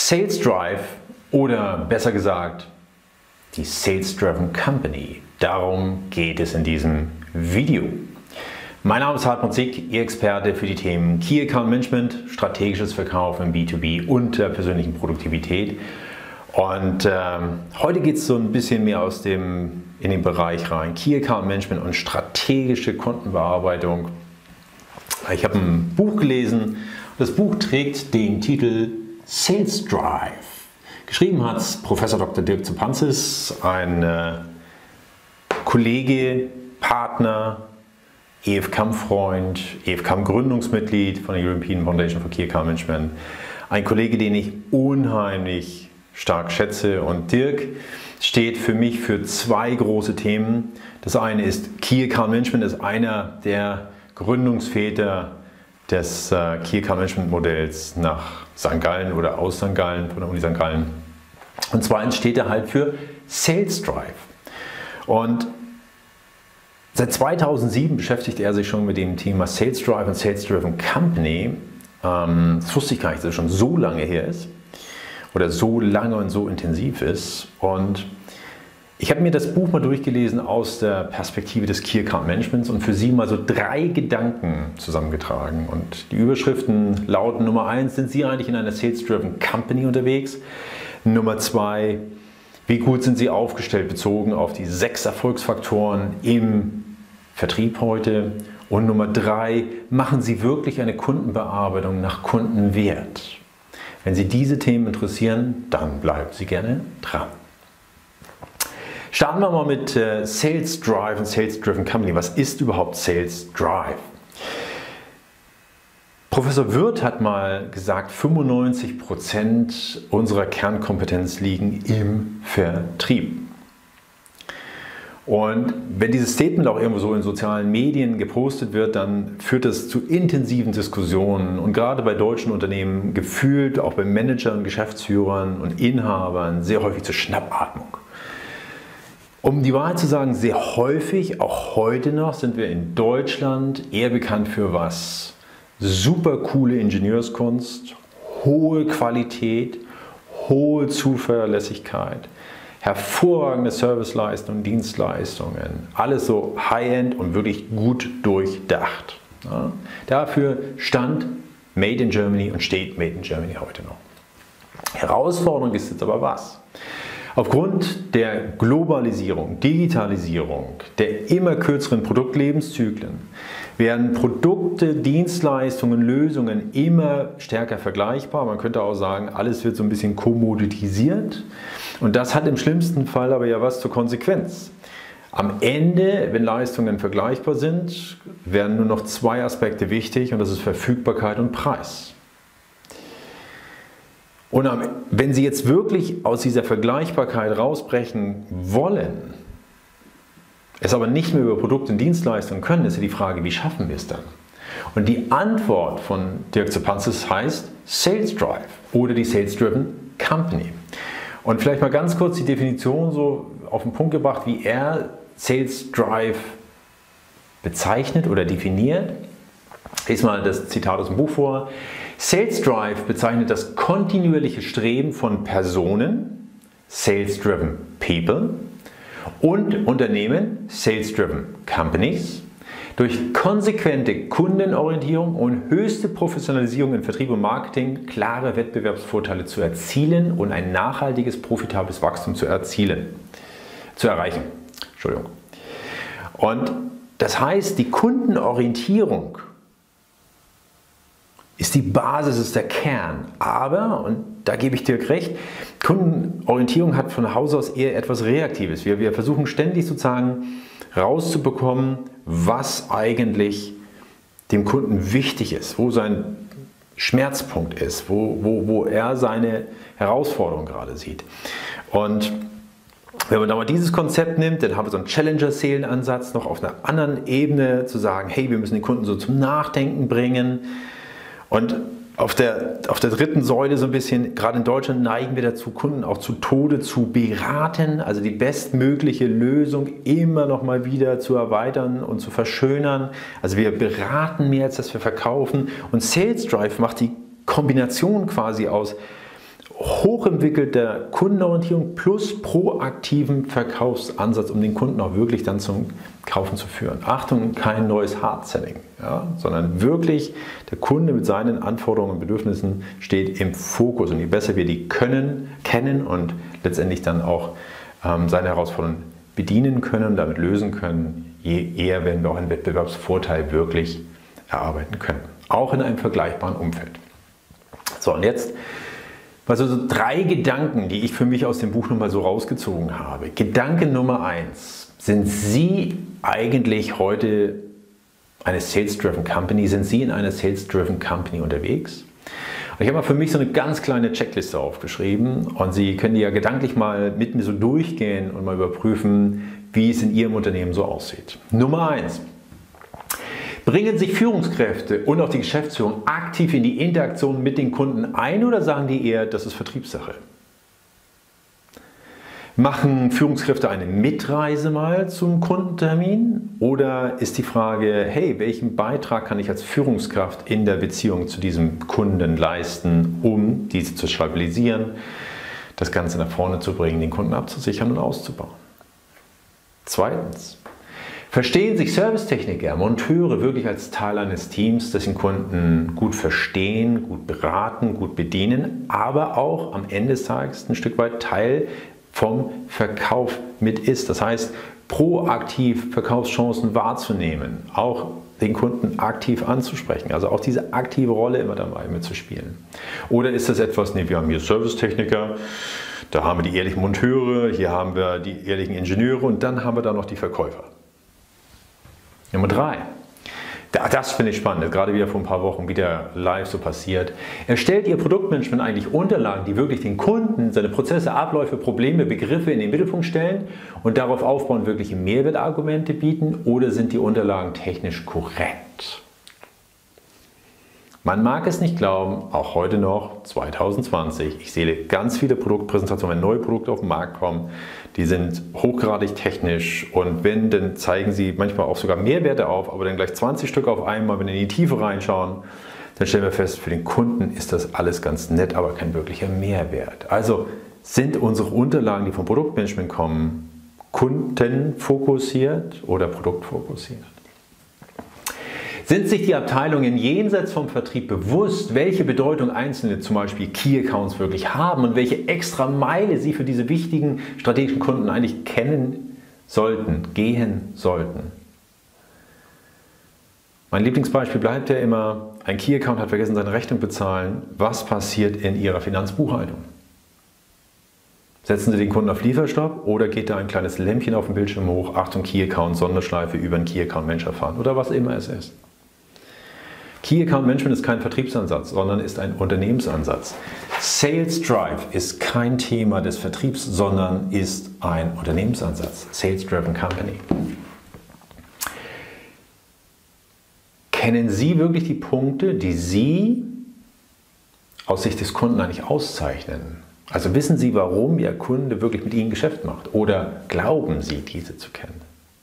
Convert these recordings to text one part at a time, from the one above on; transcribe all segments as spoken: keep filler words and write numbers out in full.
Sales Drive oder besser gesagt die Sales Driven Company. Darum geht es in diesem Video. Mein Name ist Hartmut Sick, Ihr Experte für die Themen Key Account Management, strategisches Verkaufen im B zwei B und der persönlichen Produktivität. Und ähm, heute geht es so ein bisschen mehr aus dem, in den Bereich rein, Key Account Management und strategische Kundenbearbeitung. Ich habe ein Buch gelesen. Das Buch trägt den Titel Sales Drive. Geschrieben hat es Professor Doktor Dirk Zupancis, ein äh, Kollege, Partner, E F C A M-Freund, E F C A M-Gründungsmitglied von der European Foundation for Key Account Management. Ein Kollege, den ich unheimlich stark schätze. Und Dirk steht für mich für zwei große Themen. Das eine ist Key Account Management, ist einer der Gründungsväter des äh, Key Account Management Modells nach Sankt Gallen oder aus Sankt Gallen, von der Uni Sankt Gallen. Und zweitens steht er halt für Sales Drive. Und seit zweitausendsieben beschäftigt er sich schon mit dem Thema Sales Drive und Sales Driven Company. Ähm, das wusste ich gar nicht, dass es schon so lange her ist oder so lange und so intensiv ist. Und ich habe mir das Buch mal durchgelesen aus der Perspektive des Key Account Managements und für Sie mal so drei Gedanken zusammengetragen. Und die Überschriften lauten: Nummer eins, sind Sie eigentlich in einer Sales Driven Company unterwegs? Nummer zwei, wie gut sind Sie aufgestellt bezogen auf die sechs Erfolgsfaktoren im Vertrieb heute? Und Nummer drei, machen Sie wirklich eine Kundenbearbeitung nach Kundenwert? Wenn Sie diese Themen interessieren, dann bleiben Sie gerne dran. Starten wir mal mit äh, Sales Drive und Sales Driven Company. Was ist überhaupt Sales Drive? Professor Wirth hat mal gesagt, fünfundneunzig Prozent unserer Kernkompetenz liegen im Vertrieb. Und wenn dieses Statement auch irgendwo so in sozialen Medien gepostet wird, dann führt das zu intensiven Diskussionen und gerade bei deutschen Unternehmen gefühlt, auch bei Managern, Geschäftsführern und Inhabern sehr häufig zur Schnappatmung. Um die Wahrheit zu sagen, sehr häufig, auch heute noch, sind wir in Deutschland eher bekannt für was? Super coole Ingenieurskunst, hohe Qualität, hohe Zuverlässigkeit, hervorragende Serviceleistungen, Dienstleistungen, alles so High-End und wirklich gut durchdacht. Ja, dafür stand Made in Germany und steht Made in Germany heute noch. Herausforderung ist jetzt aber was? Aufgrund der Globalisierung, Digitalisierung, der immer kürzeren Produktlebenszyklen werden Produkte, Dienstleistungen, Lösungen immer stärker vergleichbar. Man könnte auch sagen, alles wird so ein bisschen kommoditisiert. Und das hat im schlimmsten Fall aber ja was zur Konsequenz. Am Ende, wenn Leistungen vergleichbar sind, werden nur noch zwei Aspekte wichtig und das ist Verfügbarkeit und Preis. Und wenn Sie jetzt wirklich aus dieser Vergleichbarkeit rausbrechen wollen, es aber nicht mehr über Produkte und Dienstleistungen können, ist ja die Frage, wie schaffen wir es dann? Und die Antwort von Dirk Zupancis heißt Sales Drive oder die Sales Driven Company. Und vielleicht mal ganz kurz die Definition so auf den Punkt gebracht, wie er Sales Drive bezeichnet oder definiert. Ich lese mal das Zitat aus dem Buch vor. Sales Drive bezeichnet das kontinuierliche Streben von Personen, Sales Driven People, und Unternehmen, Sales Driven Companies, durch konsequente Kundenorientierung und höchste Professionalisierung in Vertrieb und Marketing klare Wettbewerbsvorteile zu erzielen und ein nachhaltiges, profitables Wachstum zu erzielen, zu erreichen. Entschuldigung. Und das heißt, die Kundenorientierung ist die Basis, ist der Kern. Aber, und da gebe ich Dirk recht, Kundenorientierung hat von Haus aus eher etwas Reaktives. Wir, wir versuchen ständig sozusagen rauszubekommen, was eigentlich dem Kunden wichtig ist, wo sein Schmerzpunkt ist, wo, wo, wo er seine Herausforderung gerade sieht. Und wenn man da mal dieses Konzept nimmt, dann haben wir so einen Challenger-Sales-Ansatz noch auf einer anderen Ebene zu sagen, hey, wir müssen den Kunden so zum Nachdenken bringen. Und auf der, auf der dritten Säule so ein bisschen, gerade in Deutschland neigen wir dazu, Kunden auch zu Tode zu beraten, also die bestmögliche Lösung immer noch mal wieder zu erweitern und zu verschönern. Also wir beraten mehr, als dass wir verkaufen. Und Sales Drive macht die Kombination quasi aus, hochentwickelter Kundenorientierung plus proaktiven Verkaufsansatz, um den Kunden auch wirklich dann zum Kaufen zu führen. Achtung, kein neues Hard-Selling, ja, sondern wirklich der Kunde mit seinen Anforderungen und Bedürfnissen steht im Fokus. Und je besser wir die können, kennen und letztendlich dann auch ähm, seine Herausforderungen bedienen können, damit lösen können, je eher werden wir auch einen Wettbewerbsvorteil wirklich erarbeiten können. Auch in einem vergleichbaren Umfeld. So, und jetzt also so drei Gedanken, die ich für mich aus dem Buch nochmal so rausgezogen habe. Gedanke Nummer eins. Sind Sie eigentlich heute eine Sales-Driven Company? Sind Sie in einer Sales-Driven Company unterwegs? Und ich habe mal für mich so eine ganz kleine Checkliste aufgeschrieben und Sie können die ja gedanklich mal mit mir so durchgehen und mal überprüfen, wie es in Ihrem Unternehmen so aussieht. Nummer eins. Bringen sich Führungskräfte und auch die Geschäftsführung aktiv in die Interaktion mit den Kunden ein oder sagen die eher, das ist Vertriebssache? Machen Führungskräfte eine Mitreise mal zum Kundentermin? Oder ist die Frage, hey, welchen Beitrag kann ich als Führungskraft in der Beziehung zu diesem Kunden leisten, um diese zu stabilisieren, das Ganze nach vorne zu bringen, den Kunden abzusichern und auszubauen? Zweitens. Verstehen sich Servicetechniker, Monteure wirklich als Teil eines Teams, das den Kunden gut verstehen, gut beraten, gut bedienen, aber auch am Ende des Tages ein Stück weit Teil vom Verkauf mit ist. Das heißt, proaktiv Verkaufschancen wahrzunehmen, auch den Kunden aktiv anzusprechen, also auch diese aktive Rolle immer dabei mitzuspielen. Oder ist das etwas, nee, wir haben hier Servicetechniker, da haben wir die ehrlichen Monteure, hier haben wir die ehrlichen Ingenieure und dann haben wir da noch die Verkäufer. Nummer drei. Das finde ich spannend, gerade wieder vor ein paar Wochen wieder live so passiert. Erstellt Ihr Produktmanagement eigentlich Unterlagen, die wirklich den Kunden, seine Prozesse, Abläufe, Probleme, Begriffe in den Mittelpunkt stellen und darauf aufbauen, wirkliche Mehrwertargumente bieten, oder sind die Unterlagen technisch korrekt? Man mag es nicht glauben, auch heute noch, zwanzig zwanzig, ich sehe ganz viele Produktpräsentationen, wenn neue Produkte auf den Markt kommen, die sind hochgradig technisch und wenn, dann zeigen sie manchmal auch sogar Mehrwerte auf, aber dann gleich zwanzig Stück auf einmal, wenn wir in die Tiefe reinschauen, dann stellen wir fest, für den Kunden ist das alles ganz nett, aber kein wirklicher Mehrwert. Also sind unsere Unterlagen, die vom Produktmanagement kommen, kundenfokussiert oder produktfokussiert? Sind sich die Abteilungen jenseits vom Vertrieb bewusst, welche Bedeutung einzelne, zum Beispiel Key Accounts, wirklich haben und welche extra Meile sie für diese wichtigen strategischen Kunden eigentlich kennen sollten, gehen sollten? Mein Lieblingsbeispiel bleibt ja immer, ein Key Account hat vergessen, seine Rechnung bezahlen. Was passiert in Ihrer Finanzbuchhaltung? Setzen Sie den Kunden auf Lieferstopp oder geht da ein kleines Lämpchen auf dem Bildschirm hoch, Achtung, Key Account, Sonderschleife über einen Key Account Mensch erfahren oder was immer es ist. Key Account Management ist kein Vertriebsansatz, sondern ist ein Unternehmensansatz. Sales Drive ist kein Thema des Vertriebs, sondern ist ein Unternehmensansatz. Sales Driven Company. Kennen Sie wirklich die Punkte, die Sie aus Sicht des Kunden eigentlich auszeichnen? Also wissen Sie, warum Ihr Kunde wirklich mit Ihnen Geschäft macht? Oder glauben Sie, diese zu kennen?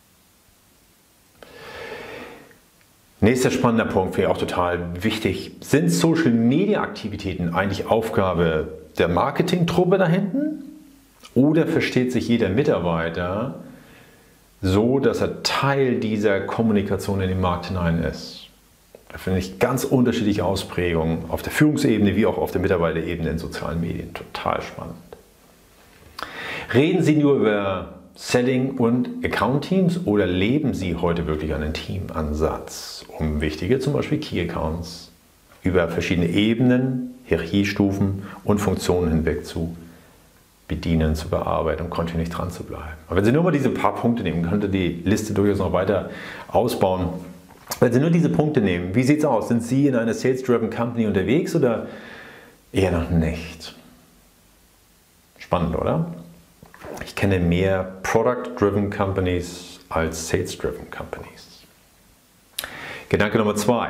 Nächster spannender Punkt, finde ich auch total wichtig. Sind Social-Media-Aktivitäten eigentlich Aufgabe der Marketingtruppe da hinten? Oder versteht sich jeder Mitarbeiter so, dass er Teil dieser Kommunikation in den Markt hinein ist? Da finde ich ganz unterschiedliche Ausprägungen auf der Führungsebene wie auch auf der Mitarbeiterebene in sozialen Medien. Total spannend. Reden Sie nur über Selling und Account-Teams oder leben Sie heute wirklich einen Teamansatz, um wichtige, zum Beispiel Key-Accounts, über verschiedene Ebenen, Hierarchiestufen und Funktionen hinweg zu bedienen, zu bearbeiten und kontinuierlich dran zu bleiben? Aber wenn Sie nur mal diese paar Punkte nehmen, könnte die Liste durchaus noch weiter ausbauen. Wenn Sie nur diese Punkte nehmen, wie sieht es aus? Sind Sie in einer Sales-Driven Company unterwegs oder eher noch nicht? Spannend, oder? Ich kenne mehr Product-Driven Companies als Sales-Driven Companies. Gedanke Nummer zwei.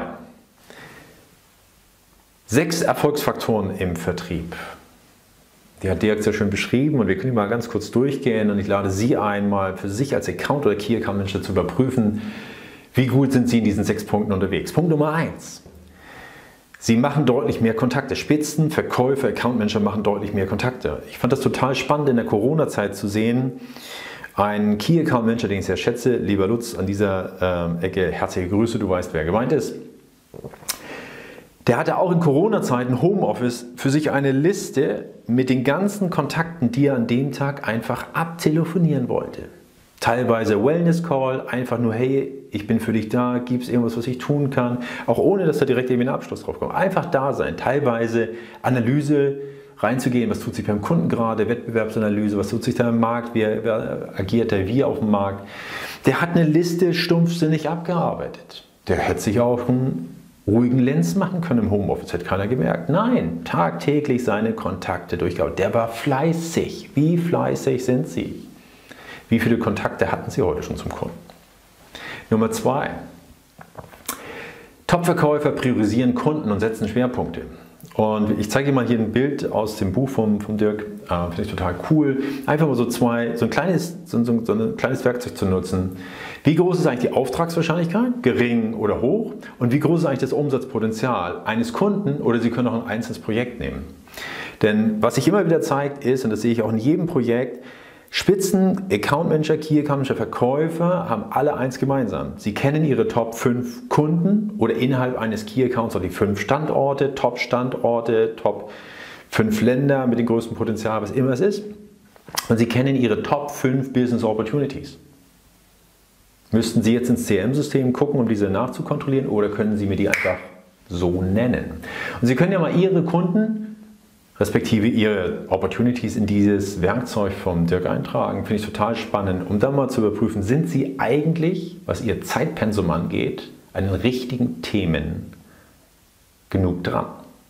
Sechs Erfolgsfaktoren im Vertrieb. Die hat Dirk sehr schön beschrieben und wir können die mal ganz kurz durchgehen und ich lade Sie ein, mal für sich als Account- oder Key-Account-Manager zu überprüfen, wie gut sind Sie in diesen sechs Punkten unterwegs. Punkt Nummer eins. Sie machen deutlich mehr Kontakte. Spitzenverkäufer, Accountmanager machen deutlich mehr Kontakte. Ich fand das total spannend in der Corona-Zeit zu sehen. Ein Key Account Manager, den ich sehr schätze, lieber Lutz, an dieser äh, Ecke herzliche Grüße, du weißt, wer gemeint ist. Der hatte auch in Corona-Zeiten Homeoffice für sich eine Liste mit den ganzen Kontakten, die er an dem Tag einfach abtelefonieren wollte. Teilweise Wellness-Call, einfach nur, hey, ich bin für dich da, gibt es irgendwas, was ich tun kann, auch ohne, dass da direkt irgendwie ein Abschluss drauf kommt. Einfach da sein, teilweise Analyse reinzugehen, was tut sich beim Kunden gerade, Wettbewerbsanalyse, was tut sich da im Markt, wie wer agiert der wie auf dem Markt. Der hat eine Liste stumpfsinnig abgearbeitet. Der hätte sich auch einen ruhigen Lenz machen können im Homeoffice, hätte keiner gemerkt. Nein, tagtäglich seine Kontakte durchgearbeitet. Der war fleißig. Wie fleißig sind Sie? Wie viele Kontakte hatten Sie heute schon zum Kunden? Nummer zwei. Top-Verkäufer priorisieren Kunden und setzen Schwerpunkte. Und ich zeige dir mal hier ein Bild aus dem Buch von, von Dirk, äh, finde ich total cool. Einfach mal so zwei, so ein kleines, so, so, so ein kleines Werkzeug zu nutzen. Wie groß ist eigentlich die Auftragswahrscheinlichkeit? Gering oder hoch? Und wie groß ist eigentlich das Umsatzpotenzial eines Kunden? Oder Sie können auch ein einzelnes Projekt nehmen. Denn was sich immer wieder zeigt ist, und das sehe ich auch in jedem Projekt, Spitzen, Account Manager, Key Account Manager, Verkäufer haben alle eins gemeinsam. Sie kennen ihre Top fünf Kunden oder innerhalb eines Key Accounts auch die fünf Standorte, Top Standorte, Top fünf Länder mit dem größten Potenzial, was immer es ist. Und Sie kennen ihre Top fünf Business Opportunities. Müssten Sie jetzt ins C R M-System gucken, um diese nachzukontrollieren, oder können Sie mir die einfach so nennen? Und Sie können ja mal Ihre Kunden respektive Ihre Opportunities in dieses Werkzeug vom Dirk eintragen. Finde ich total spannend, um dann mal zu überprüfen, sind Sie eigentlich, was Ihr Zeitpensum angeht, an den richtigen Themen genug dran.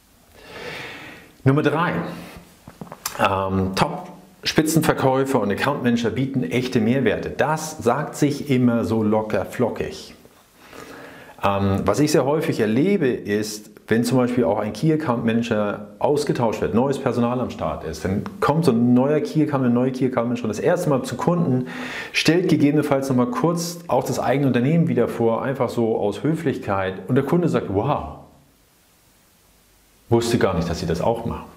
Nummer drei. Ähm, Top-Spitzenverkäufer und Account Manager bieten echte Mehrwerte. Das sagt sich immer so locker flockig. Ähm, was ich sehr häufig erlebe, ist, wenn zum Beispiel auch ein Key Account Manager ausgetauscht wird, neues Personal am Start ist, dann kommt so ein neuer Key Account, eine neue Key Account Manager das erste Mal zu Kunden, stellt gegebenenfalls noch mal kurz auch das eigene Unternehmen wieder vor, einfach so aus Höflichkeit, und der Kunde sagt, wow, wusste gar nicht, dass Sie das auch machen.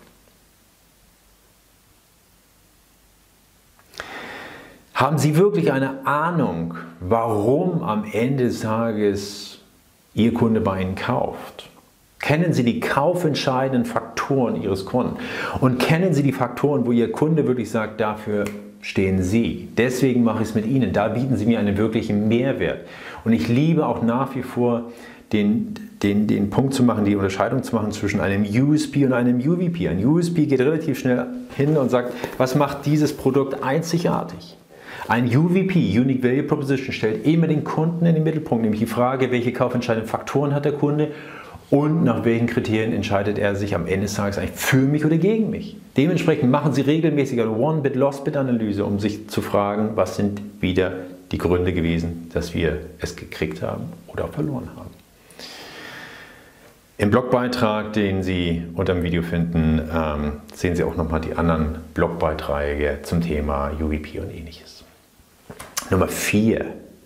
Haben Sie wirklich eine Ahnung, warum am Ende des Tages Ihr Kunde bei Ihnen kauft? Kennen Sie die kaufentscheidenden Faktoren Ihres Kunden? Und kennen Sie die Faktoren, wo Ihr Kunde wirklich sagt, dafür stehen Sie? Deswegen mache ich es mit Ihnen. Da bieten Sie mir einen wirklichen Mehrwert. Und ich liebe auch nach wie vor den, den, den Punkt zu machen, die Unterscheidung zu machen zwischen einem U S P und einem U V P. Ein U S P geht relativ schnell hin und sagt, was macht dieses Produkt einzigartig? Ein U V P, Unique Value Proposition, stellt immer den Kunden in den Mittelpunkt, nämlich die Frage, welche kaufentscheidenden Faktoren hat der Kunde und nach welchen Kriterien entscheidet er sich am Ende des Tages eigentlich für mich oder gegen mich. Dementsprechend machen Sie regelmäßig eine One-Bit-Lost-Bit-Analyse, um sich zu fragen, was sind wieder die Gründe gewesen, dass wir es gekriegt haben oder auch verloren haben. Im Blogbeitrag, den Sie unter dem Video finden, ähm, sehen Sie auch nochmal die anderen Blogbeiträge zum Thema U V P und ähnliches. Nummer vier.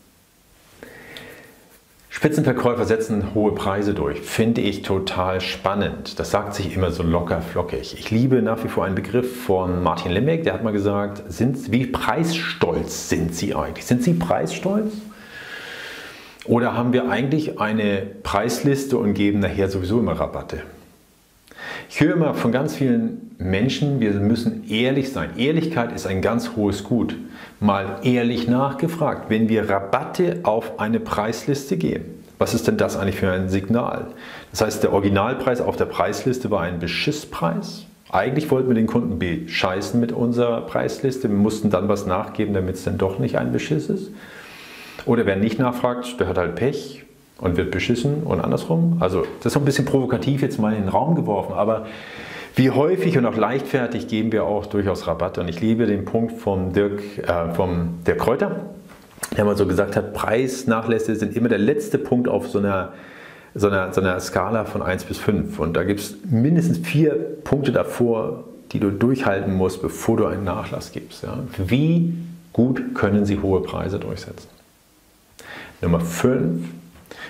Spitzenverkäufer setzen hohe Preise durch. Finde ich total spannend. Das sagt sich immer so locker flockig. Ich liebe nach wie vor einen Begriff von Martin Lembeck, der hat mal gesagt, sind, wie preisstolz sind Sie eigentlich? Sind Sie preisstolz? Oder haben wir eigentlich eine Preisliste und geben nachher sowieso immer Rabatte? Ich höre immer von ganz vielen Menschen, wir müssen ehrlich sein. Ehrlichkeit ist ein ganz hohes Gut. Mal ehrlich nachgefragt, wenn wir Rabatte auf eine Preisliste geben, was ist denn das eigentlich für ein Signal? Das heißt, der Originalpreis auf der Preisliste war ein Beschisspreis. Eigentlich wollten wir den Kunden bescheißen mit unserer Preisliste. Wir mussten dann was nachgeben, damit es dann doch nicht ein Beschiss ist. Oder wer nicht nachfragt, der hat halt Pech und wird beschissen und andersrum. Also das ist so ein bisschen provokativ jetzt mal in den Raum geworfen, aber wie häufig und auch leichtfertig geben wir auch durchaus Rabatte. Und ich liebe den Punkt vom Dirk, äh, vom Dirk Kräuter, der mal so gesagt hat, Preisnachlässe sind immer der letzte Punkt auf so einer, so einer, so einer Skala von eins bis fünf. Und da gibt es mindestens vier Punkte davor, die du durchhalten musst, bevor du einen Nachlass gibst. Ja? Wie gut können sie hohe Preise durchsetzen? Nummer fünf.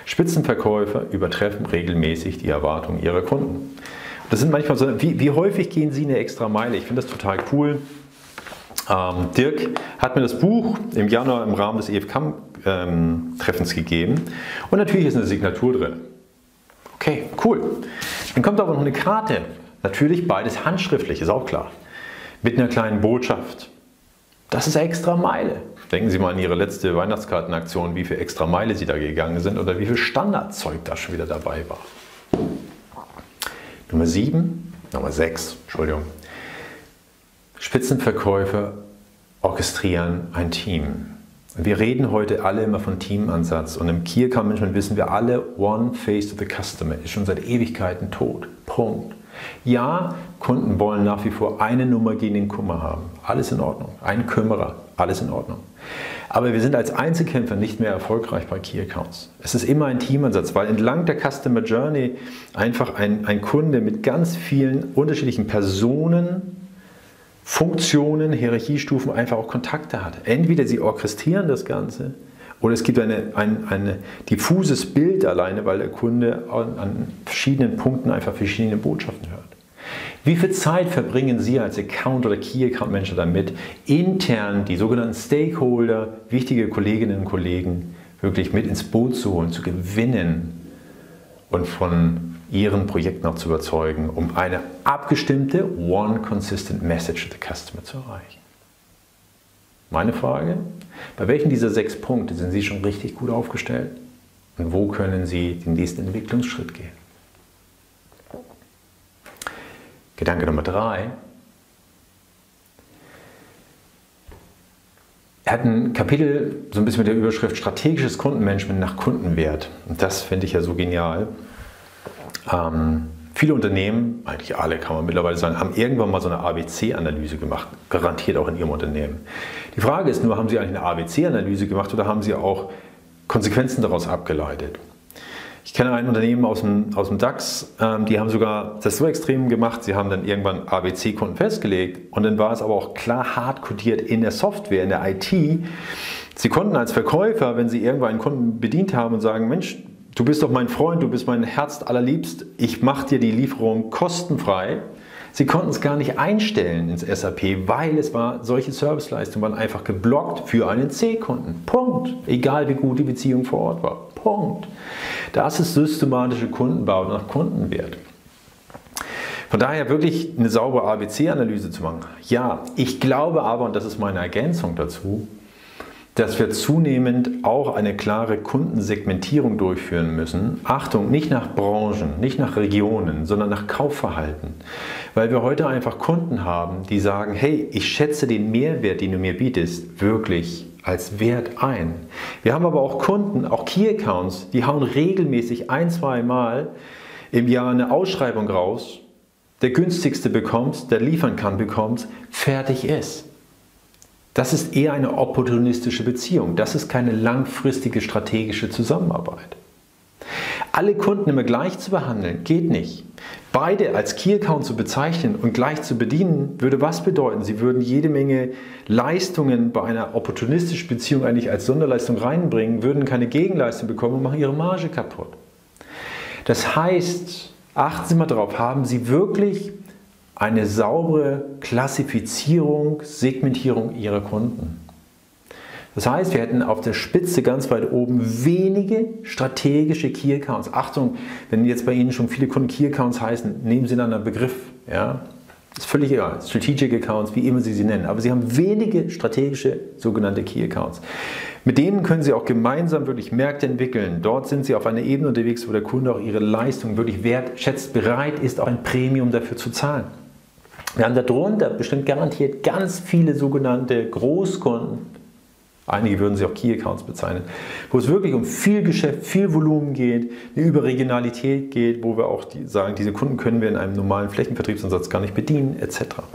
Spitzenverkäufer übertreffen regelmäßig die Erwartungen ihrer Kunden. Das sind manchmal so, wie, wie häufig gehen sie eine extra Meile? Ich finde das total cool. Ähm, Dirk hat mir das Buch im Januar im Rahmen des E F C A M-Treffens ähm, gegeben und natürlich ist eine Signatur drin. Okay, cool. Dann kommt aber noch eine Karte. Natürlich beides handschriftlich, ist auch klar. Mit einer kleinen Botschaft. Das ist extra Meile. Denken Sie mal an Ihre letzte Weihnachtskartenaktion, wie viel extra Meile Sie da gegangen sind oder wie viel Standardzeug da schon wieder dabei war. Nummer sieben, Nummer sechs, Entschuldigung. Spitzenverkäufer orchestrieren ein Team. Wir reden heute alle immer von Teamansatz und im Key Account Management wissen wir alle, One Face to the Customer ist schon seit Ewigkeiten tot. Punkt. Ja, Kunden wollen nach wie vor eine Nummer gegen den Kummer haben. Alles in Ordnung. Ein Kümmerer. Alles in Ordnung. Aber wir sind als Einzelkämpfer nicht mehr erfolgreich bei Key Accounts. Es ist immer ein Teamansatz, weil entlang der Customer Journey einfach ein, ein Kunde mit ganz vielen unterschiedlichen Personen, Funktionen, Hierarchiestufen einfach auch Kontakte hat. Entweder sie orchestrieren das Ganze oder es gibt eine, ein ein diffuses Bild alleine, weil der Kunde an, an verschiedenen Punkten einfach verschiedene Botschaften hört. Wie viel Zeit verbringen Sie als Account- oder Key-Account-Manager damit, intern die sogenannten Stakeholder, wichtige Kolleginnen und Kollegen wirklich mit ins Boot zu holen, zu gewinnen und von Ihren Projekten auch zu überzeugen, um eine abgestimmte One Consistent Message to the Customer zu erreichen? Meine Frage, bei welchen dieser sechs Punkte sind Sie schon richtig gut aufgestellt und wo können Sie den nächsten Entwicklungsschritt gehen? Gedanke Nummer drei. Er hat ein Kapitel so ein bisschen mit der Überschrift Strategisches Kundenmanagement nach Kundenwert. Und das finde ich ja so genial. Ähm, viele Unternehmen, eigentlich alle kann man mittlerweile sagen, haben irgendwann mal so eine A B C-Analyse gemacht. Garantiert auch in ihrem Unternehmen. Die Frage ist nur, haben Sie eigentlich eine A B C-Analyse gemacht oder haben Sie auch Konsequenzen daraus abgeleitet? Ich kenne ein Unternehmen aus dem, aus dem DAX, ähm, die haben sogar das so extrem gemacht, sie haben dann irgendwann A B C-Kunden festgelegt und dann war es aber auch klar hart kodiert in der Software, in der I T. Sie konnten als Verkäufer, wenn sie irgendwann einen Kunden bedient haben und sagen, Mensch, du bist doch mein Freund, du bist mein Herz allerliebst, ich mache dir die Lieferung kostenfrei. Sie konnten es gar nicht einstellen ins S A P, weil es war, solche Serviceleistungen waren einfach geblockt für einen C-Kunden. Punkt. Egal wie gut die Beziehung vor Ort war. Punkt. Das ist systematische Kundenbau nach Kundenwert. Von daher wirklich eine saubere A B C-Analyse zu machen. Ja, ich glaube aber, und das ist meine Ergänzung dazu, dass wir zunehmend auch eine klare Kundensegmentierung durchführen müssen. Achtung, nicht nach Branchen, nicht nach Regionen, sondern nach Kaufverhalten. Weil wir heute einfach Kunden haben, die sagen, hey, ich schätze den Mehrwert, den du mir bietest, wirklich als Wert ein. Wir haben aber auch Kunden, auch Key-Accounts, die hauen regelmäßig ein, zwei Mal im Jahr eine Ausschreibung raus, der günstigste bekommt, der liefern kann, bekommt, fertig ist. Das ist eher eine opportunistische Beziehung. Das ist keine langfristige strategische Zusammenarbeit. Alle Kunden immer gleich zu behandeln, geht nicht. Beide als Key-Account zu bezeichnen und gleich zu bedienen, würde was bedeuten? Sie würden jede Menge Leistungen bei einer opportunistischen Beziehung eigentlich als Sonderleistung reinbringen, würden keine Gegenleistung bekommen und machen ihre Marge kaputt. Das heißt, achten Sie mal drauf, haben Sie wirklich eine saubere Klassifizierung, Segmentierung Ihrer Kunden. Das heißt, wir hätten auf der Spitze ganz weit oben wenige strategische Key Accounts. Achtung, wenn jetzt bei Ihnen schon viele Kunden Key Accounts heißen, nehmen Sie dann einen Begriff. Ja? Ist völlig egal. Strategic Accounts, wie immer Sie sie nennen. Aber Sie haben wenige strategische sogenannte Key Accounts. Mit denen können Sie auch gemeinsam wirklich Märkte entwickeln. Dort sind Sie auf einer Ebene unterwegs, wo der Kunde auch Ihre Leistung wirklich wertschätzt, bereit ist, auch ein Premium dafür zu zahlen. Wir haben darunter bestimmt garantiert ganz viele sogenannte Großkunden, einige würden sie auch Key Accounts bezeichnen, wo es wirklich um viel Geschäft, viel Volumen geht, eine Überregionalität geht, wo wir auch die sagen, diese Kunden können wir in einem normalen Flächenvertriebsansatz gar nicht bedienen, et cetera.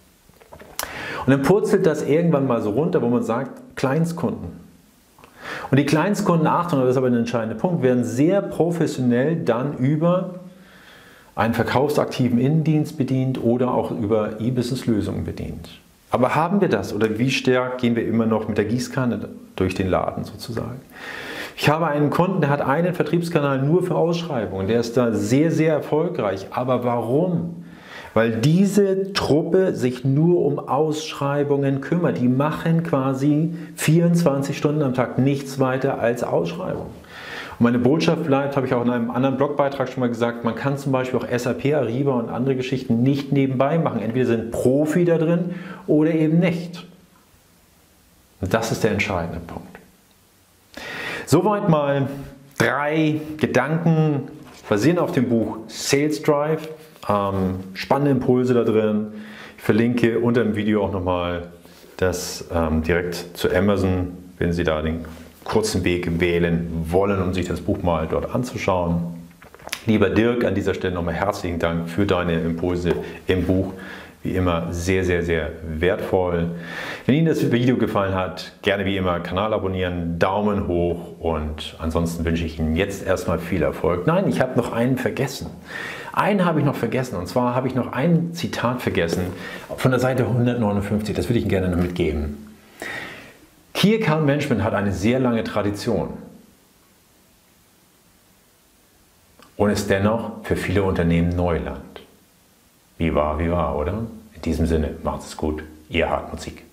Und dann purzelt das irgendwann mal so runter, wo man sagt, Kleinstkunden. Und die Kleinstkunden, Achtung, das ist aber ein entscheidender Punkt, werden sehr professionell dann über einen verkaufsaktiven Innendienst bedient oder auch über E-Business-Lösungen bedient. Aber haben wir das oder wie stark gehen wir immer noch mit der Gießkanne durch den Laden sozusagen? Ich habe einen Kunden, der hat einen Vertriebskanal nur für Ausschreibungen. Der ist da sehr, sehr erfolgreich. Aber warum? Weil diese Truppe sich nur um Ausschreibungen kümmert. Die machen quasi vierundzwanzig Stunden am Tag nichts weiter als Ausschreibungen. Und meine Botschaft bleibt, habe ich auch in einem anderen Blogbeitrag schon mal gesagt, man kann zum Beispiel auch S A P, Ariba und andere Geschichten nicht nebenbei machen. Entweder sind Profi da drin oder eben nicht. Und das ist der entscheidende Punkt. Soweit mal drei Gedanken basierend auf dem Buch Sales Drive. Ähm, spannende Impulse da drin. Ich verlinke unter dem Video auch nochmal das ähm, direkt zu Amazon, wenn Sie da den kurzen Weg wählen wollen, um sich das Buch mal dort anzuschauen. Lieber Dirk, an dieser Stelle nochmal herzlichen Dank für deine Impulse im Buch. Wie immer sehr, sehr, sehr wertvoll. Wenn Ihnen das Video gefallen hat, gerne wie immer Kanal abonnieren, Daumen hoch und ansonsten wünsche ich Ihnen jetzt erstmal viel Erfolg. Nein, ich habe noch einen vergessen. Einen habe ich noch vergessen und zwar habe ich noch ein Zitat vergessen von der Seite hundertneunundfünfzig, das würde ich Ihnen gerne noch mitgeben. Key Account Management hat eine sehr lange Tradition und ist dennoch für viele Unternehmen Neuland. Wie wahr, wie wahr, oder? In diesem Sinne, macht es gut. Ihr Hartmut Sieg.